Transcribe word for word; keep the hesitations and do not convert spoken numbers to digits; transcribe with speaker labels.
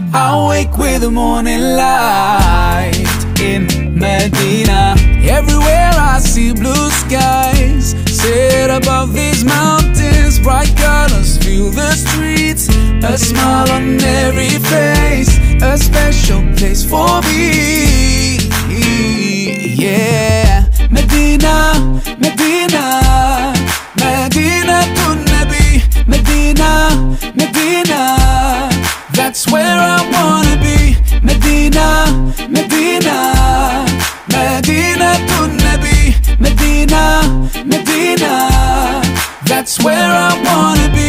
Speaker 1: I wake with the morning light in Madina. Everywhere I see blue skies set above these mountains. Bright colors fill the streets, a smile on every face, a special place for me. Yeah, Madina, Madina, Madina to Nabi, Madina, Madina, that's where I wanna be. Medina, Medina, Medina to Nabi, Medina, Medina, that's where I wanna be.